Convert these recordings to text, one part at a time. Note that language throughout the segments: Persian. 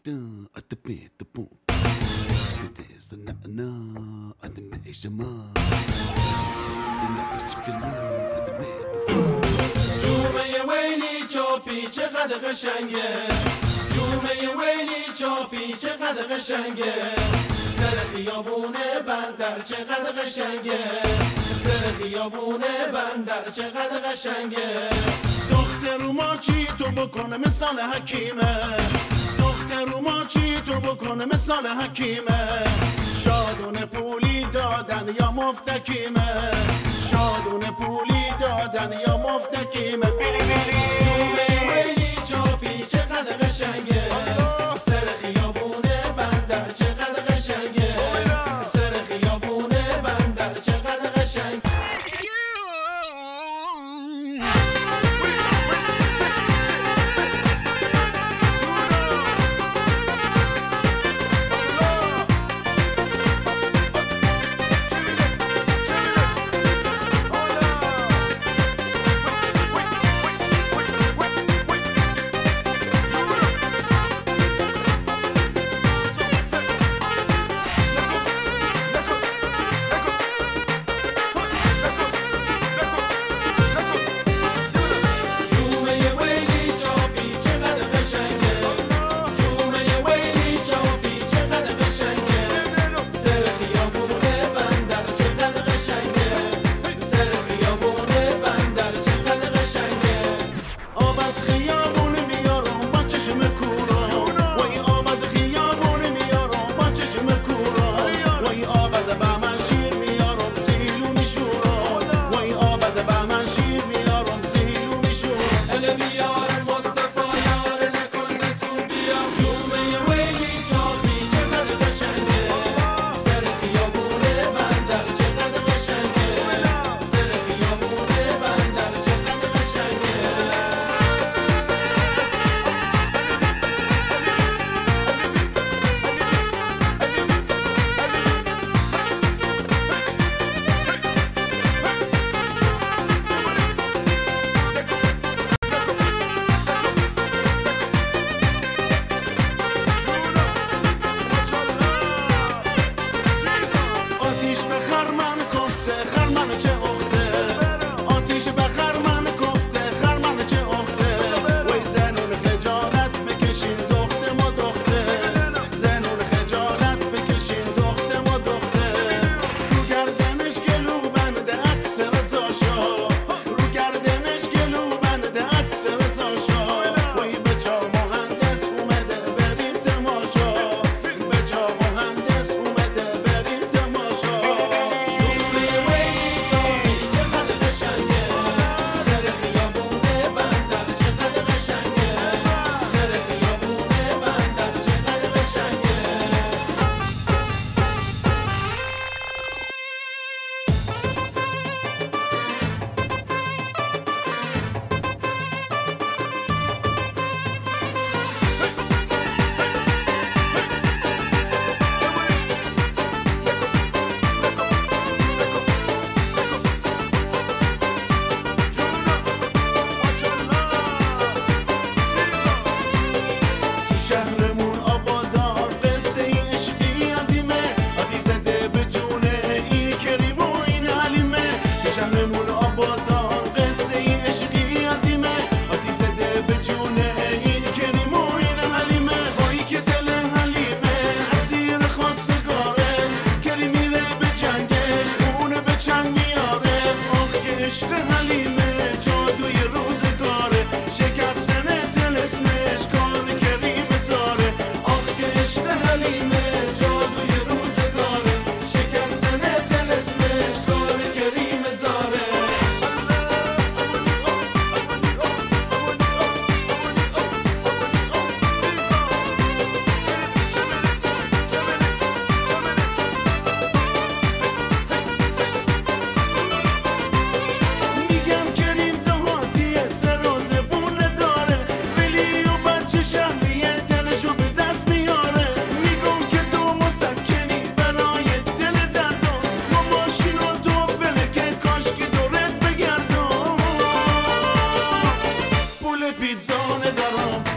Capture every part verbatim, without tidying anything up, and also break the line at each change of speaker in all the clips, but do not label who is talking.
dun, at the bit, the boom. There's the na na, at the measurement. The na at the bit, the boom.
جومه ویلی چاپی چقدر قشنگه، جومه ویلی چاپی چقدر قشنگه، سر خیابون بندر چقدر قشنگه، سر خیابون بندر چقدر قشنگه. دختر ما چی تو بکنه مثال حکیمه، دختر ما چی تو بکنه مثال حکیمه، شادون پولی دادن یا مفتکیمه، شادون پولی دادن یا مفتکیمه. جومه ویلی چاپی چقدر قشنگه، سر خیابون بندر چقدر قشنگه، سر خیابون بندر چقدر قشنگه.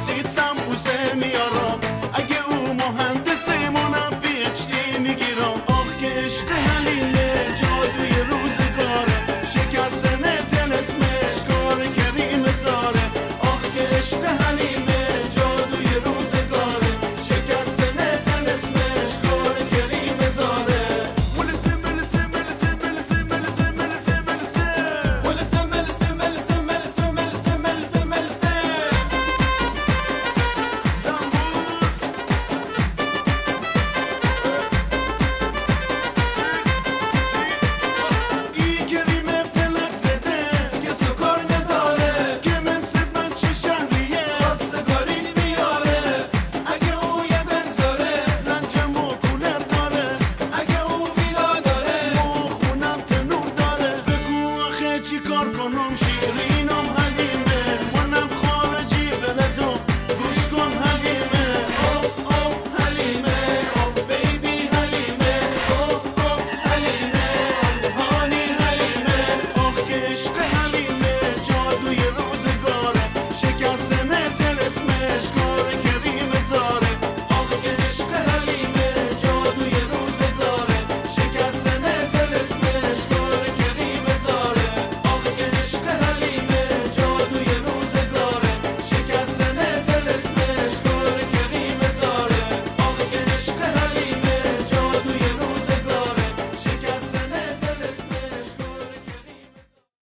تاکسی سمبوسه میارم اگه او مهندسمونم پی اچ دی میگیرم آخ که عشق حلیمه جادوی روزگاره شکستن طلسمش کار کریم زاره آخ که عشق حلیمه جادوی روزگاره شکستن طلسمش کار کریم زاره ولسه ملسه ملسه ملسه ملسه ملسه ملسه
ولسه ملسه ملسه ملسه ملسه ملسه ملسه
زنبور ای کریم فلک زده
که سکر نداره
که مثل بچه شهریه
خواستگاری میاره اگه او یه بنزاره
لنجم و کولر داره
اگه او ویلا داره
و خونم تنور داره بگو آخه چی کار کنم شیری